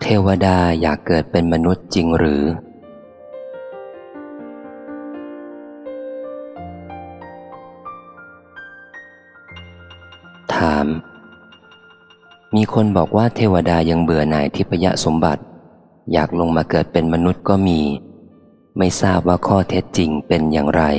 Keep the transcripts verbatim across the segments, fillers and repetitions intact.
วดาอยากเกิดเป็นมนุษย์จริงหรือถามมีคนบอกว่าเทวดายังเบื่อหน่ายทิพยสมบัติอยากลงมาเกิดเป็นมนุษย์ก็มีไม่ทราบว่าข้อเท็จจริงเป็นอย่างไร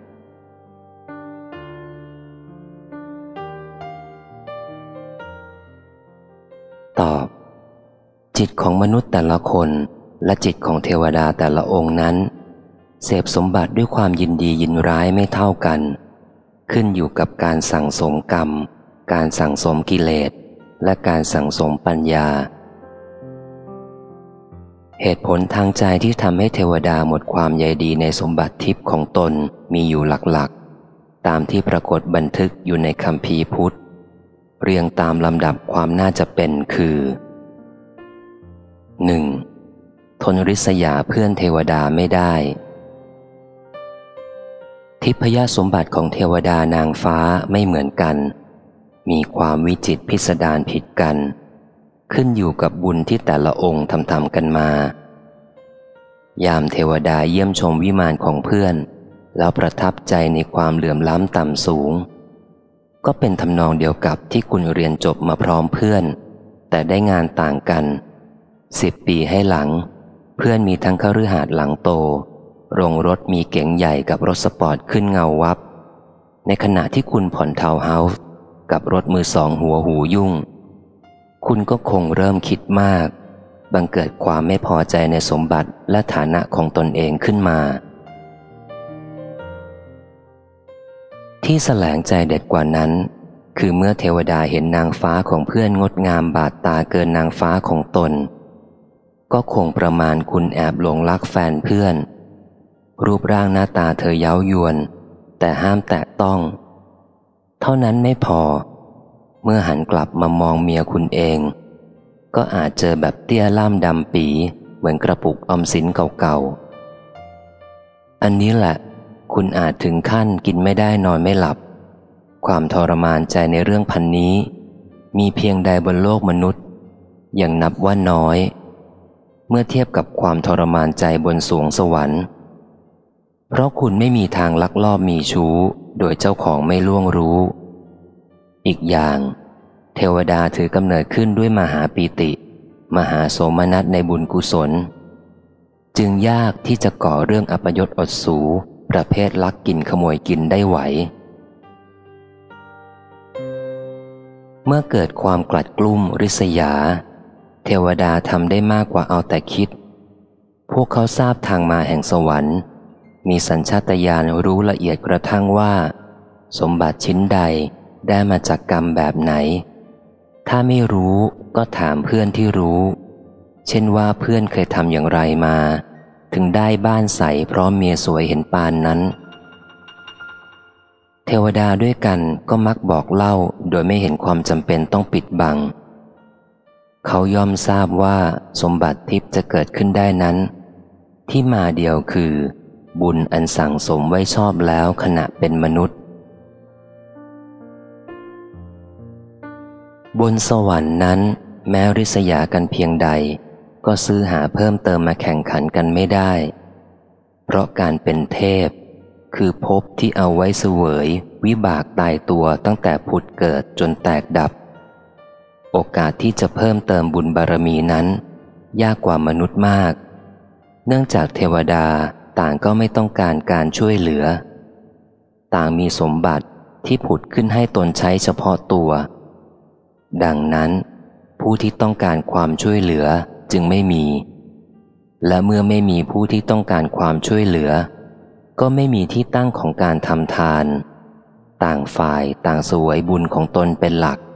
ตอบจิตของมนุษย์แต่ละคนและจิตของเทวดาแต่ละองค์นั้นเสพสมบัติด้วยความยินดียินร้ายไม่เท่ากันขึ้นอยู่กับการสั่งสมกรรมการสั่งสมกิเลสและการสั่งสมปัญญาเหตุผลทางใจที่ทำให้เทวดาหมดความใยดีในสมบัติทิพย์ของตนมีอยู่หลักๆตามที่ปรากฏบันทึกอยู่ในคัมภีร์พุทธเรียงตามลำดับความน่าจะเป็นคือ หนึ่ง. ทนริษยาเพื่อนเทวดาไม่ได้ทิพยสมบัติของเทวดานางฟ้าไม่เหมือนกันมีความวิจิตรพิสดารผิดกันขึ้นอยู่กับบุญที่แต่ละองค์ทำทำกันมายามเทวดาเยี่ยมชมวิมานของเพื่อนแล้วประทับใจในความเหลื่อมล้ำต่ำสูงก็เป็นทำนองเดียวกับที่คุณเรียนจบมาพร้อมเพื่อนแต่ได้งานต่างกันสิบปีให้หลังเพื่อนมีทั้งคฤหาสน์หลังโตโรงรถมีเก๋งใหญ่กับรถสปอร์ตขึ้นเงาวับในขณะที่คุณผ่อนทาวน์เฮาส์กับรถมือสองหัวหูยุ่งคุณก็คงเริ่มคิดมากบังเกิดความไม่พอใจในสมบัติและฐานะของตนเองขึ้นมาที่แสลงใจเด็ดกว่านั้นคือเมื่อเทวดาเห็นนางฟ้าของเพื่อนงดงามบาดตาเกินนางฟ้าของตนก็คงประมาณคุณแอบหลงรักแฟนเพื่อนรูปร่างหน้าตาเธอเย้ายวนแต่ห้ามแตะต้องเท่านั้นไม่พอเมื่อหันกลับมามองเมียคุณเองก็อาจเจอแบบเตี้ยล่ามดำปีเหมือนกระปุกออมสินเก่าๆอันนี้แหละคุณอาจถึงขั้นกินไม่ได้นอนไม่หลับความทรมานใจในเรื่องพันนี้มีเพียงใดบนโลกมนุษย์ยังนับว่าน้อยเมื่อเทียบกับความทรมานใจบนสวงสวรรค์เพราะคุณไม่มีทางลักลอบมีชู้โดยเจ้าของไม่ล่วงรู้อีกอย่างเทวดาถือกำเนิดขึ้นด้วยมหาปีติมหาโสมนัสในบุญกุศลจึงยากที่จะก่อเรื่องอัปยศอดสูประเภทลักกินขโมยกินได้ไหวเมื่อเกิดความกลัดกลุ้มริษยาเทวดาทำได้มากกว่าเอาแต่คิดพวกเขาทราบทางมาแห่งสวรรค์มีสัญชาตญาณรู้ละเอียดกระทั่งว่าสมบัติชิ้นใดได้มาจากกรรมแบบไหนถ้าไม่รู้ก็ถามเพื่อนที่รู้เช่นว่าเพื่อนเคยทำอย่างไรมาถึงได้บ้านใสพร้อมเมียสวยเห็นปานนั้นเทวดาด้วยกันก็มักบอกเล่าโดยไม่เห็นความจำเป็นต้องปิดบังเขาย่อมทราบว่าสมบัติทิพย์จะเกิดขึ้นได้นั้นที่มาเดียวคือบุญอันสั่งสมไว้ชอบแล้วขณะเป็นมนุษย์บนสวรรค์นั้นแม้ริษยากันเพียงใดก็ซื้อหาเพิ่มเติมมาแข่งขันกันไม่ได้เพราะการเป็นเทพคือภพที่เอาไว้เสวยวิบากตายตัวตั้งแต่ผุดเกิดจนแตกดับโอกาสที่จะเพิ่มเติมบุญบารมีนั้นยากกว่ามนุษย์มากเนื่องจากเทวดาต่างก็ไม่ต้องการการช่วยเหลือต่างมีสมบัติที่ผุดขึ้นให้ตนใช้เฉพาะตัวดังนั้นผู้ที่ต้องการความช่วยเหลือจึงไม่มีและเมื่อไม่มีผู้ที่ต้องการความช่วยเหลือก็ไม่มีที่ตั้งของการทำทานต่างฝ่ายต่างเสวยบุญของตนเป็นหลัก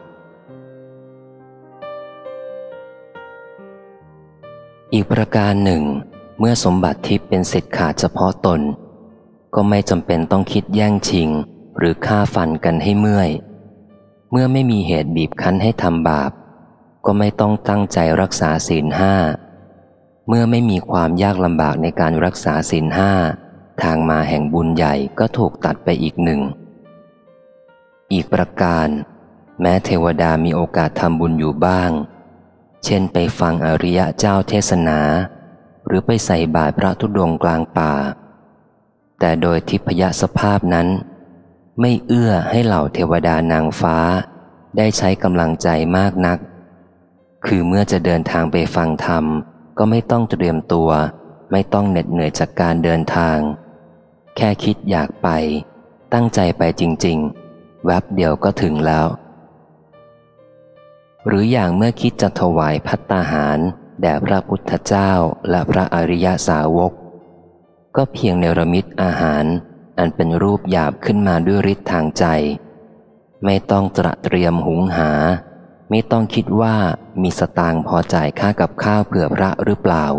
อีกประการหนึ่งเมื่อสมบัติทิพย์เป็นสิทธิ์ขาดเฉพาะตนก็ไม่จำเป็นต้องคิดแย่งชิงหรือฆ่าฟันกันให้เมื่อยเมื่อไม่มีเหตุบีบคั้นให้ทำบาปก็ไม่ต้องตั้งใจรักษาศีลห้าเมื่อไม่มีความยากลำบากในการรักษาศีลห้าทางมาแห่งบุญใหญ่ก็ถูกตัดไปอีกหนึ่งอีกประการแม้เทวดามีโอกาสทำบุญอยู่บ้างเช่นไปฟังอริยะเจ้าเทศนาหรือไปใส่บาตรพระธุดงค์กลางป่าแต่โดยทิพยสภาพนั้นไม่เอื้อให้เหล่าเทวดานางฟ้าได้ใช้กำลังใจมากนักคือเมื่อจะเดินทางไปฟังธรรมก็ไม่ต้องเตรียมตัวไม่ต้องเหน็ดเหนื่อยจากการเดินทางแค่คิดอยากไปตั้งใจไปจริงๆแวบเดียวก็ถึงแล้วหรืออย่างเมื่อคิดจะถวายภัตตาหารแด่พระพุทธเจ้าและพระอริยสาวกก็เพียงเนรมิตอาหารอันเป็นรูปหยาบขึ้นมาด้วยฤทธิ์ทางใจไม่ต้องตระเตรียมหุงหาไม่ต้องคิดว่ามีสตางค์พอจ่ายค่ากับข้าวเผื่อพระหรือเปล่า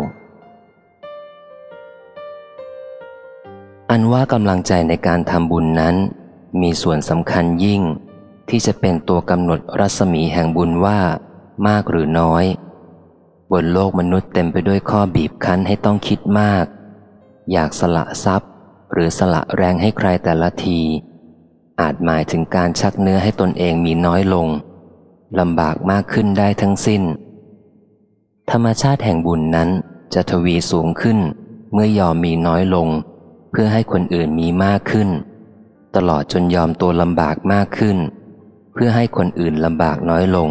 อันว่ากำลังใจในการทำบุญนั้นมีส่วนสำคัญยิ่งที่จะเป็นตัวกำหนดรัศมีแห่งบุญว่ามากหรือน้อยบนโลกมนุษย์เต็มไปด้วยข้อบีบคั้นให้ต้องคิดมากอยากสละทรัพย์หรือสละแรงให้ใครแต่ละทีอาจหมายถึงการชักเนื้อให้ตนเองมีน้อยลงลำบากมากขึ้นได้ทั้งสิ้นธรรมชาติแห่งบุญนั้นจะทวีสูงขึ้นเมื่อยอมมีน้อยลงเพื่อให้คนอื่นมีมากขึ้นตลอดจนยอมตัวลำบากมากขึ้นเพื่อให้คนอื่นลำบากน้อยลง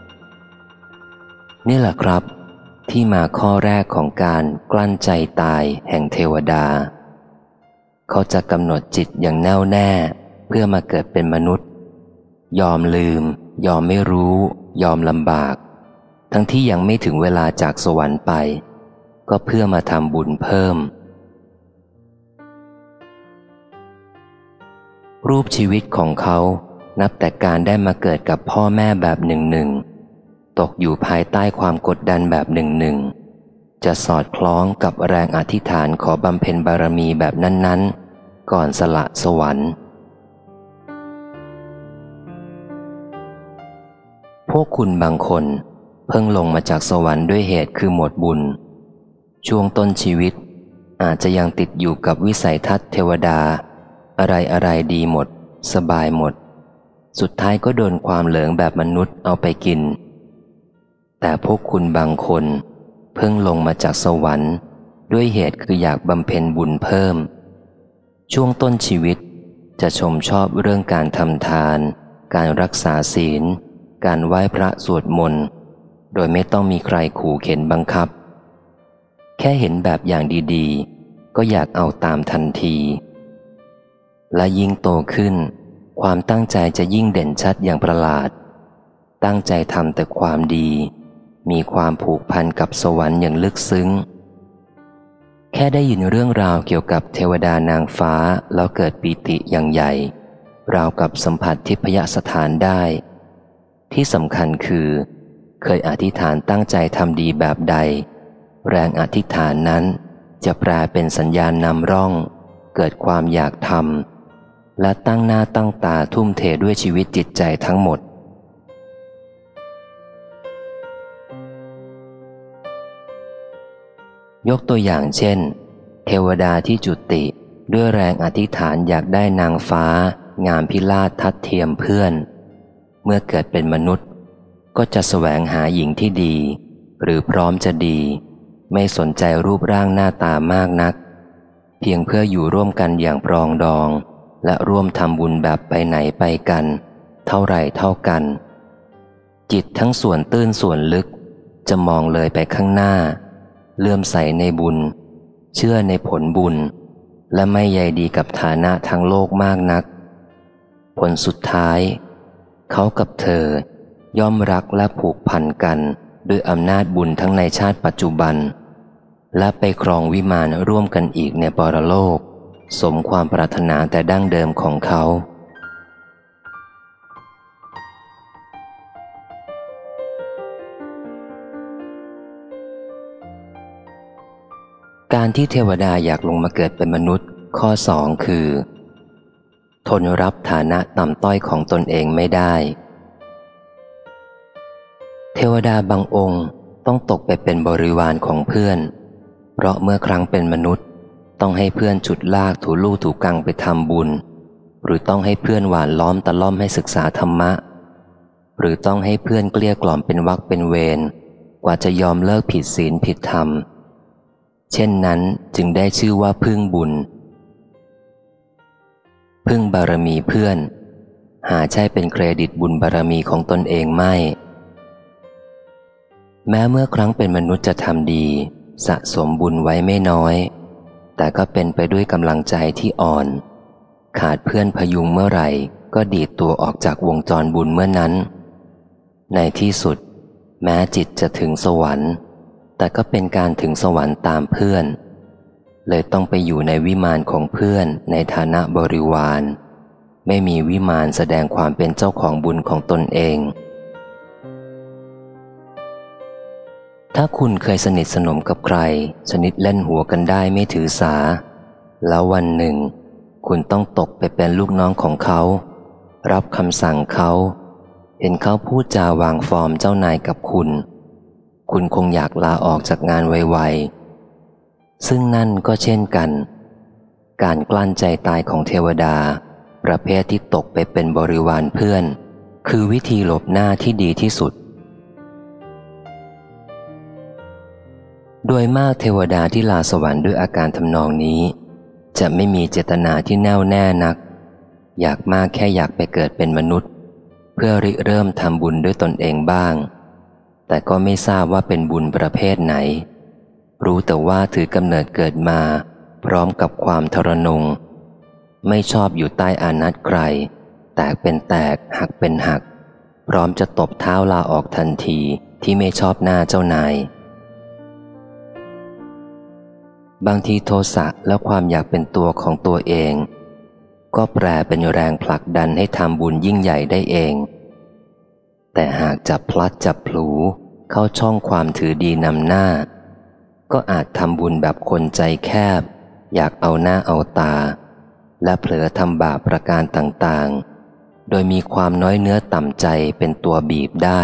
นี่แหละครับที่มาข้อแรกของการกลั้นใจตายแห่งเทวดาเขาจะกำหนดจิตอย่างแน่วแน่เพื่อมาเกิดเป็นมนุษย์ยอมลืมยอมไม่รู้ยอมลำบากทั้งที่ยังไม่ถึงเวลาจากสวรรค์ไปก็เพื่อมาทำบุญเพิ่มรูปชีวิตของเขานับแต่การได้มาเกิดกับพ่อแม่แบบหนึ่งหนึ่งตกอยู่ภายใต้ความกดดันแบบหนึ่งหนึ่งจะสอดคล้องกับแรงอธิษฐานขอบำเพ็ญบารมีแบบนั้นๆก่อนสละสวรรค์พวกคุณบางคนเพิ่งลงมาจากสวรรค์ด้วยเหตุคือหมดบุญช่วงต้นชีวิตอาจจะยังติดอยู่กับวิสัยทัศน์เทวดาอะไรอะไรดีหมดสบายหมดสุดท้ายก็โดนความเหลิงแบบมนุษย์เอาไปกินแต่พวกคุณบางคนเพิ่งลงมาจากสวรรค์ด้วยเหตุคืออยากบำเพ็ญบุญเพิ่มช่วงต้นชีวิตจะชมชอบเรื่องการทำทานการรักษาศีลการไหว้พระสวดมนต์โดยไม่ต้องมีใครขู่เข็นบังคับแค่เห็นแบบอย่างดีๆก็อยากเอาตามทันทีและยิ่งโตขึ้นความตั้งใจจะยิ่งเด่นชัดอย่างประหลาดตั้งใจทำแต่ความดีมีความผูกพันกับสวรรค์อย่างลึกซึ้งแค่ได้ยินเรื่องราวเกี่ยวกับเทวดานางฟ้าแล้วเกิดปีติอย่างใหญ่ราวกับสัมผัสทิพยสถานได้ที่สำคัญคือเคยอธิษฐานตั้งใจทำดีแบบใดแรงอธิษฐานนั้นจะแปลเป็นสัญญาณนำร่องเกิดความอยากทำและตั้งหน้าตั้งตาทุ่มเทด้วยชีวิตจิตใจทั้งหมดยกตัวอย่างเช่นเทวดาที่จุติด้วยแรงอธิษฐานอยากได้นางฟ้างามพิราชทัดเทียมเพื่อนเมื่อเกิดเป็นมนุษย์ก็จะแสวงหาหญิงที่ดีหรือพร้อมจะดีไม่สนใจรูปร่างหน้าตามากนักเพียงเพื่ออยู่ร่วมกันอย่างปรองดองและร่วมทำบุญแบบไปไหนไปกันเท่าไรเท่ากันจิตทั้งส่วนตื้นส่วนลึกจะมองเลยไปข้างหน้าเลื่อมใสในบุญเชื่อในผลบุญและไม่ใยดีกับฐานะทางโลกมากนักผลสุดท้ายเขากับเธอย่อมรักและผูกพันกันด้วยอำนาจบุญทั้งในชาติปัจจุบันและไปครองวิมานร่วมกันอีกในปรโลกสมความปรารถนาแต่ดั้งเดิมของเขาการที่เทวดาอยากลงมาเกิดเป็นมนุษย์ข้อสองคือทนรับฐานะต่ำต้อยของตนเองไม่ได้เทวดาบางองค์ต้องตกไปเป็นบริวารของเพื่อนเพราะเมื่อครั้งเป็นมนุษย์ต้องให้เพื่อนฉุดลากถูลู่ถูกังไปทำบุญหรือต้องให้เพื่อนหวานล้อมตะล่อมให้ศึกษาธรรมะหรือต้องให้เพื่อนเกลี้ยกล่อมเป็นวรรคเป็นเวรกว่าจะยอมเลิกผิดศีลผิดธรรมเช่นนั้นจึงได้ชื่อว่าพึ่งบุญพึ่งบารมีเพื่อนหาใช่เป็นเครดิตบุญบารมีของตนเองไม่แม้เมื่อครั้งเป็นมนุษย์จะทำดีสะสมบุญไว้ไม่น้อยแต่ก็เป็นไปด้วยกำลังใจที่อ่อนขาดเพื่อนพยุงเมื่อไหร่ก็ดีดตัวออกจากวงจรบุญเมื่อนั้นในที่สุดแม้จิตจะถึงสวรรค์แต่ก็เป็นการถึงสวรรค์ตามเพื่อนเลยต้องไปอยู่ในวิมานของเพื่อนในฐานะบริวารไม่มีวิมานแสดงความเป็นเจ้าของบุญของตนเองถ้าคุณเคยสนิทสนมกับใครชนิดเล่นหัวกันได้ไม่ถือสาแล้ววันหนึ่งคุณต้องตกไปเป็นลูกน้องของเขารับคำสั่งเขาเห็นเขาพูดจาวางฟอร์มเจ้านายกับคุณคุณคงอยากลาออกจากงานไวๆซึ่งนั่นก็เช่นกันการกลั้นใจตายของเทวดาประเภทที่ตกไปเป็นบริวารเพื่อนคือวิธีหลบหน้าที่ดีที่สุดโดยมากเทวดาที่ลาสวรรค์ด้วยอาการทำนองนี้จะไม่มีเจตนาที่แน่วแน่นักอยากมากแค่อยากไปเกิดเป็นมนุษย์เพื่อริเริ่มทำบุญด้วยตนเองบ้างแต่ก็ไม่ทราบว่าเป็นบุญประเภทไหนรู้แต่ว่าถือกำเนิดเกิดมาพร้อมกับความทรนงไม่ชอบอยู่ใต้อานัตใครแตกเป็นแตกหักเป็นหักพร้อมจะตบเท้าลาออกทันทีที่ไม่ชอบหน้าเจ้านายบางทีโทสะและความอยากเป็นตัวของตัวเองก็แปรเป็นแรงผลักดันให้ทำบุญยิ่งใหญ่ได้เองแต่หากจับพลัดจับผลูเข้าช่องความถือดีนำหน้าก็อาจทำบุญแบบคนใจแคบอยากเอาหน้าเอาตาและเผลอทำบาปประการต่างๆโดยมีความน้อยเนื้อต่ำใจเป็นตัวบีบได้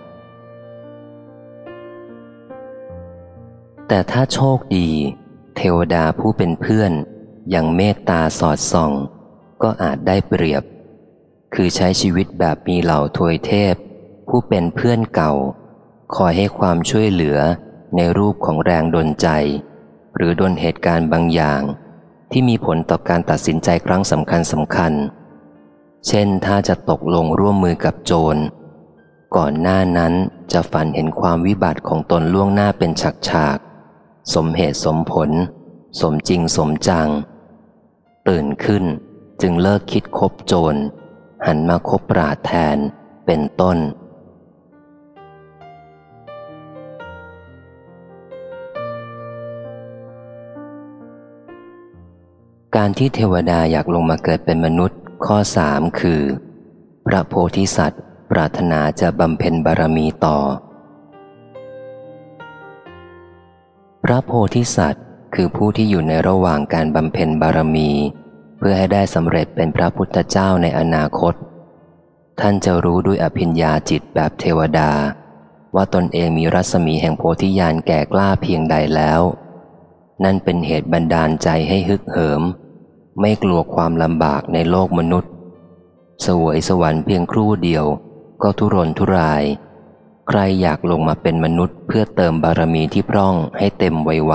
แต่ถ้าโชคดีเทวดาผู้เป็นเพื่อนยังเมตตาสอดส่องก็อาจได้เปรียบคือใช้ชีวิตแบบมีเหล่าทวยเทพผู้เป็นเพื่อนเก่าคอยให้ความช่วยเหลือในรูปของแรงดลใจหรือดลเหตุการณ์บางอย่างที่มีผลต่อการตัดสินใจครั้งสำคัญสำคัญเช่นถ้าจะตกลงร่วมมือกับโจรก่อนหน้านั้นจะฝันเห็นความวิบัติของตนล่วงหน้าเป็นฉากๆสมเหตุสมผลสมจริงสมจังตื่นขึ้นจึงเลิกคิดคบโจรหันมาคบปราชญ์แทนเป็นต้นการที่เทวดาอยากลงมาเกิดเป็นมนุษย์ข้อสามคือพระโพธิสัตว์ปรารถนาจะบำเพ็ญบารมีต่อพระโพธิสัตว์คือผู้ที่อยู่ในระหว่างการบำเพ็ญบารมีเพื่อให้ได้สำเร็จเป็นพระพุทธเจ้าในอนาคตท่านจะรู้ด้วยอภิญญาจิตแบบเทวดาว่าตนเองมีรัศมีแห่งโพธิญาณแก่กล้าเพียงใดแล้วนั่นเป็นเหตุบันดาลใจให้ฮึกเหิมไม่กลัวความลำบากในโลกมนุษย์เสวยสวรรค์เพียงครู่เดียวก็ทุรนทุรายใครอยากลงมาเป็นมนุษย์เพื่อเติมบารมีที่พร่องให้เต็มไว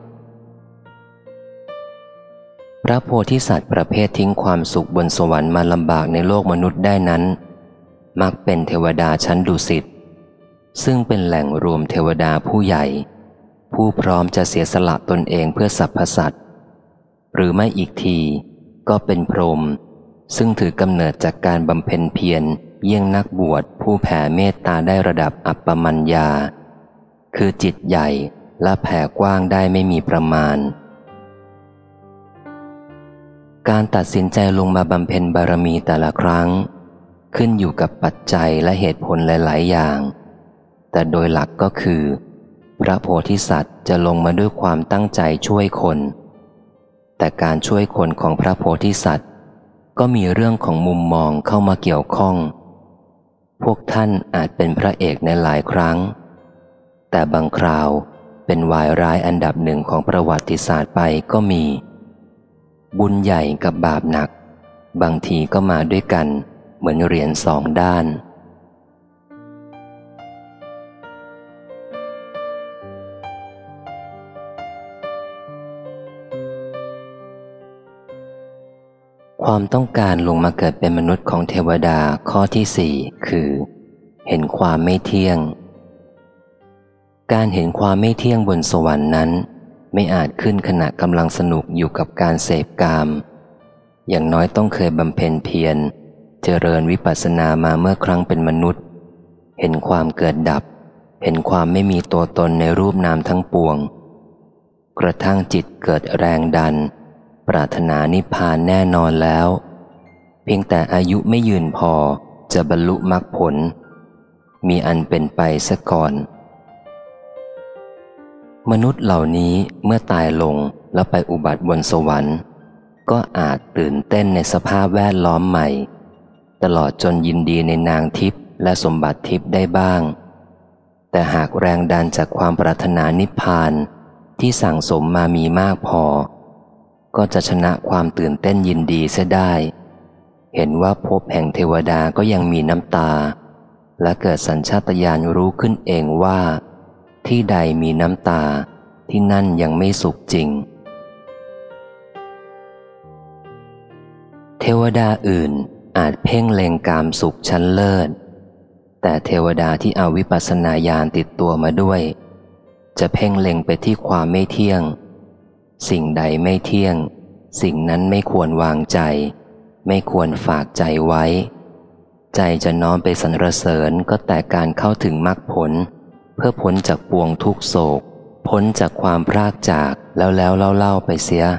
ๆพระโพธิสัตว์ประเภททิ้งความสุขบนสวรรค์มาลำบากในโลกมนุษย์ได้นั้นมักเป็นเทวดาชั้นดุสิตซึ่งเป็นแหล่งรวมเทวดาผู้ใหญ่ผู้พร้อมจะเสียสละตนเองเพื่อสรรพสัตว์หรือไม่อีกทีก็เป็นพรหมซึ่งถือกำเนิดจากการบำเพ็ญเพียรเยี่ยงนักบวชผู้แผ่เมตตาได้ระดับอัปปมัญญาคือจิตใหญ่และแผ่กว้างได้ไม่มีประมาณการตัดสินใจลงมาบำเพ็ญบารมีแต่ละครั้งขึ้นอยู่กับปัจจัยและเหตุผลหลายๆอย่างแต่โดยหลักก็คือพระโพธิสัตว์จะลงมาด้วยความตั้งใจช่วยคนแต่การช่วยคนของพระโพธิสัตว์ก็มีเรื่องของมุมมองเข้ามาเกี่ยวข้องพวกท่านอาจเป็นพระเอกในหลายครั้งแต่บางคราวเป็นวายร้ายอันดับหนึ่งของประวัติศาสตร์ไปก็มีบุญใหญ่กับบาปหนักบางทีก็มาด้วยกันเหมือนเหรียญสองด้านความต้องการลงมาเกิดเป็นมนุษย์ของเทวดาข้อที่สี่คือ เห็นความไม่เที่ยงการเห็นความไม่เที่ยงบนสวรรค์นั้นไม่อาจขึ้นขณะกำลังสนุกอยู่กับการเสพกามอย่างน้อยต้องเคยบำเพ็ญเพียรเจริญวิปัสสนามาเมื่อครั้งเป็นมนุษย์เห็นความเกิดดับเห็นความไม่มีตัวตนในรูปนามทั้งปวงกระทั่งจิตเกิดแรงดันปรารถนานิพพานแน่นอนแล้วเพียงแต่อายุไม่ยืนพอจะบรรลุมรรคผลมีอันเป็นไปซะก่อนมนุษย์เหล่านี้เมื่อตายลงแล้วไปอุบัติบนสวรรค์ก็อาจตื่นเต้นในสภาพแวดล้อมใหม่ตลอดจนยินดีในนางทิพย์และสมบัติทิพย์ได้บ้างแต่หากแรงดันจากความปรารถนานิพพานที่สั่งสมมามีมากพอก็จะชนะความตื่นเต้นยินดีเสียได้เห็นว่าภพแห่งเทวดาก็ยังมีน้ำตาและเกิดสัญชาตญาณรู้ขึ้นเองว่าที่ใดมีน้ำตาที่นั่นยังไม่สุขจริงเทวดาอื่นอาจเพ่งเล็งกามสุขชั้นเลิศแต่เทวดาที่เอาวิปัสสนาญาณติดตัวมาด้วยจะเพ่งเล็งไปที่ความไม่เที่ยงสิ่งใดไม่เที่ยงสิ่งนั้นไม่ควรวางใจไม่ควรฝากใจไว้ใจจะน้อมไปสรรเสริญก็แต่การเข้าถึงมรรคผลเพื่อพ้นจากปวงทุกโศกพ้นจากความพรากจากแล้วแล้วเล่าเล่าไปเสีย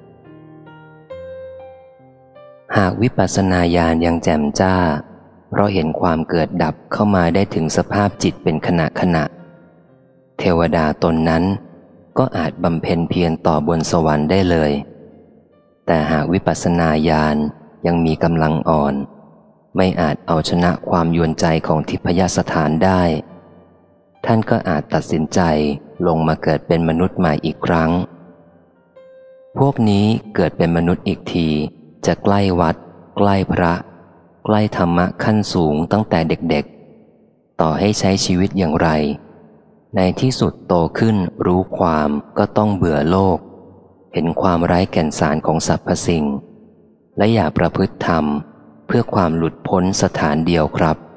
หากวิปัสสนาญาณยังแจ่มจ้าเพราะเห็นความเกิดดับเข้ามาได้ถึงสภาพจิตเป็นขณะขณะเทวดาตนนั้นก็อาจบำเพ็ญเพียรต่อบนสวรรค์ได้เลยแต่หากวิปัสสนาญาณยังมีกำลังอ่อนไม่อาจเอาชนะความยวนใจของทิพยสถานได้ท่านก็อาจตัดสินใจลงมาเกิดเป็นมนุษย์ใหม่อีกครั้งพวกนี้เกิดเป็นมนุษย์อีกทีจะใกล้วัดใกล้พระใกล้ธรรมะขั้นสูงตั้งแต่เด็กๆต่อให้ใช้ชีวิตอย่างไรในที่สุดโตขึ้นรู้ความก็ต้องเบื่อโลกเห็นความไร้แก่นสารของสรรพสิ่งและอยากประพฤติธรรมเพื่อความหลุดพ้นสถานเดียวครับ